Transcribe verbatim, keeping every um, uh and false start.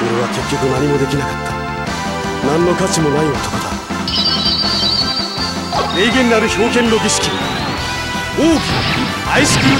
俺は結局何もできなかった。何の価値もない男だ。霊厳なる表現の儀式、奥義アイスクル